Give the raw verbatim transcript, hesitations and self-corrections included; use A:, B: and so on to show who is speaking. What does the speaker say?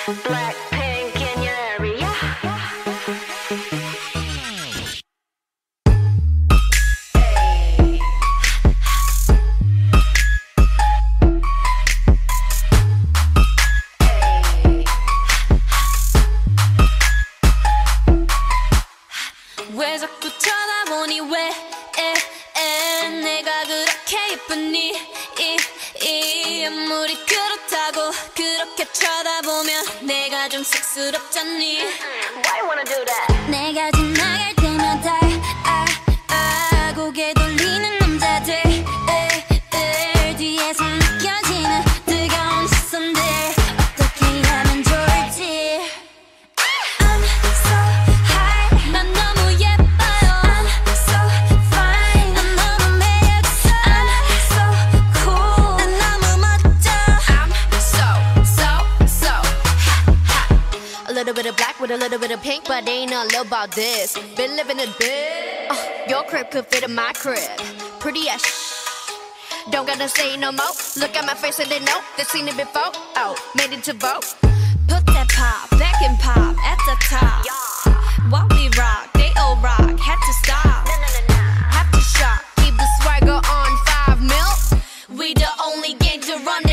A: BlackPink in your area.
B: 왜 자꾸 쳐다보니 왜 에, 에, 내가 그렇게 예쁘니 이, 이 아무리 그렇다고 그렇게 쳐다보면 내가 좀 쑥스럽잖니.
A: Why you wanna do that?
B: 내가 지나갈 때마다 아, 아, 고개 돌리는 남자들 에, 에, 뒤에서 느껴지는 뜨거운 시선들 어떻게 하면 좋을지. I'm so high 난 너무 예뻐요. I'm so fine 난 너무 매력있어. I'm so cool 난 너무 멋져. I'm so so so hot hot. A little bit of black with a little bit of pink, but ain't a little about this. Been living it big. Uh, your crib could fit in my crib. Pretty as sh. Don't gotta say no more. Look at my face and they know they've seen it before. Oh, made it to vote. Put that pop back and pop at the top. While we rock, they all rock. Had to stop. Have to shop. Keep the swagger on five mil. We the only gang to run